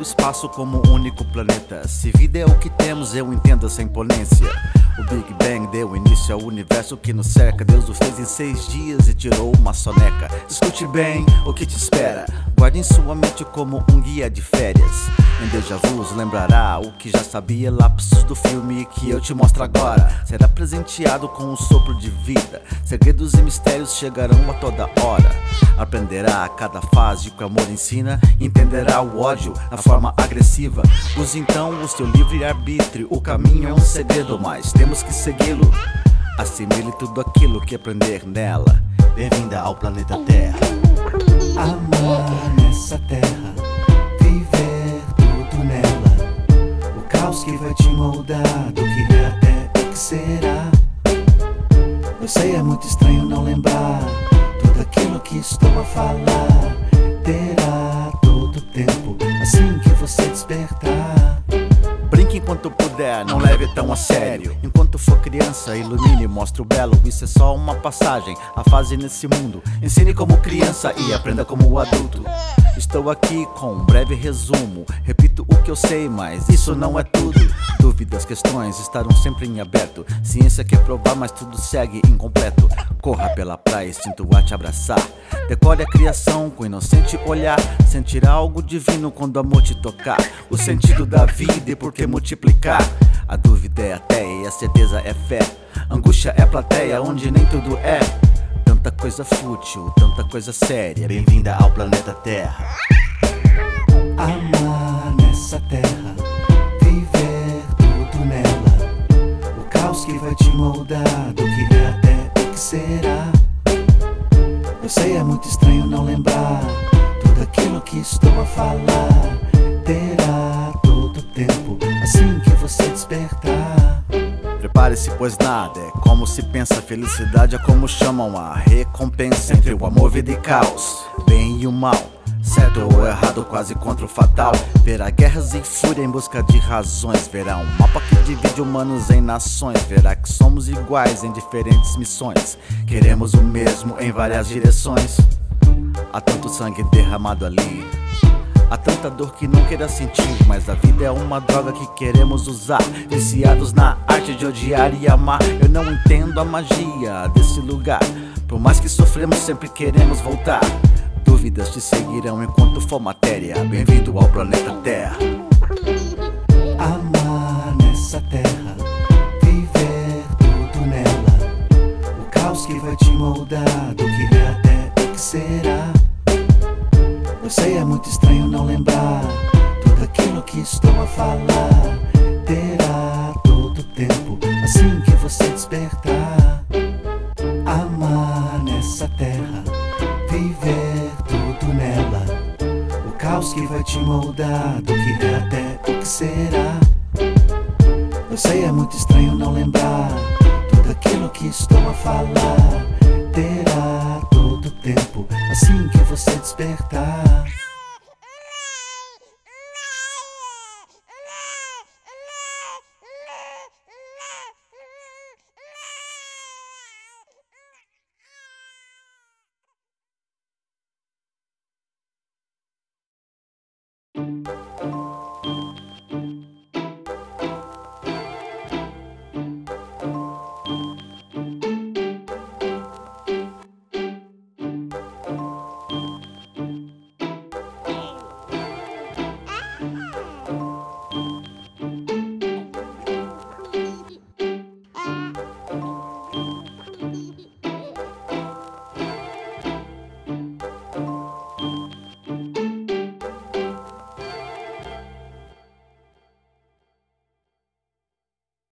espaço como único planeta. Se vida é o que temos, eu entendo essa imponência. O Big Bang deu início ao universo que nos cerca. Deus o fez em 6 dias e tirou uma soneca. Escute bem o que te espera. Guarde em sua mente como um guia de férias. Em déjà vu lembrará o que já sabia. Lapsos do filme que eu te mostro agora. Será presenteado com um sopro de vida. Segredos e mistérios chegarão a toda hora. Aprenderá a cada fase que o amor ensina. Entenderá o ódio na forma agressiva. Use então o seu livre-arbítrio. O caminho é um segredo, mas temos que segui-lo. Assimile tudo aquilo que aprender nela. Bem-vinda ao planeta Terra. Amar nessa terra, viver tudo nela. O caos que vai te moldar do que é até o que será. Eu sei, é muito estranho não lembrar tudo aquilo que estou a falar. Terá todo o tempo assim que você despertar. Brinque enquanto puder, não leve tão a sério. Enquanto for criança, ilumine, mostre o belo. Isso é só uma passagem, a fase nesse mundo. Ensine como criança e aprenda como adulto. Estou aqui com um breve resumo. Repito o que eu sei, mas isso não é tudo. Dúvidas, questões estarão sempre em aberto. Ciência quer provar, mas tudo segue incompleto. Corra pela praia, sinto a te abraçar. Decore a criação com inocente olhar. Sentirá algo divino quando o amor te tocar. O sentido da vida e por que multiplicar. A dúvida é até e a certeza é fé. Angústia é plateia onde nem tudo é. Tanta coisa fútil, tanta coisa séria. Bem-vinda ao planeta Terra. Amar nessa terra, viver tudo nela. O caos que vai te moldar do que é até o que será. Eu sei, é muito estranho não lembrar tudo aquilo que estou a falar. Terá todo o tempo assim que você despertar. Prepare-se, pois nada é como se pensa. Felicidade é como chamam a recompensa entre o amor, vida e caos, bem e o mal, certo ou errado, quase contra o fatal. Verá guerras e fúria em busca de razões. Verá um mapa que divide humanos em nações. Verá que somos iguais em diferentes missões. Queremos o mesmo em várias direções. Há tanto sangue derramado ali. Há tanta dor que não queira sentir, mas a vida é uma droga que queremos usar. Viciados na arte de odiar e amar. Eu não entendo a magia desse lugar. Por mais que sofremos, sempre queremos voltar. Dúvidas te seguirão enquanto for matéria. Bem-vindo ao planeta Terra. Amar nessa terra, viver tudo nela. O caos que vai te moldar do que é até o que será. Eu sei, é muito estranho não lembrar tudo aquilo que estou a falar. Terá todo o tempo assim que você despertar. Amar nessa terra, viver tudo nela. O caos que vai te moldar do que é até o que será. Eu sei, é muito estranho não lembrar tudo aquilo que estou a falar. Terá todo o tempo assim que você despertar.